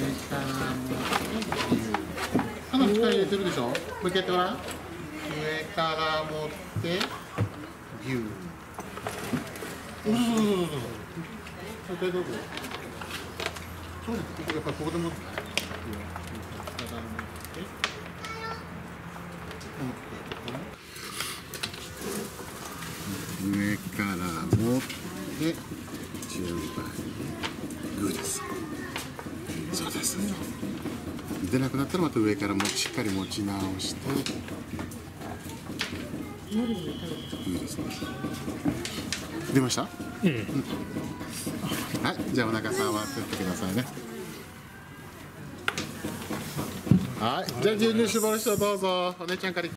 から持ってぎゅー。力入れてるでしょ。もう一回やってごらん。上から持ってぎゅー。そうそうそうそうそう。もう一回どうぞ。そうです。やっぱりここでも。上から持って順番グーです。そうです。出なくなったらまた上からもしっかり持ち直してグーですね。出ました？うん。はい、じゃあお腹触ってってくださいね。はい、じゃあ牛乳絞る人どうぞ。お姉ちゃんから。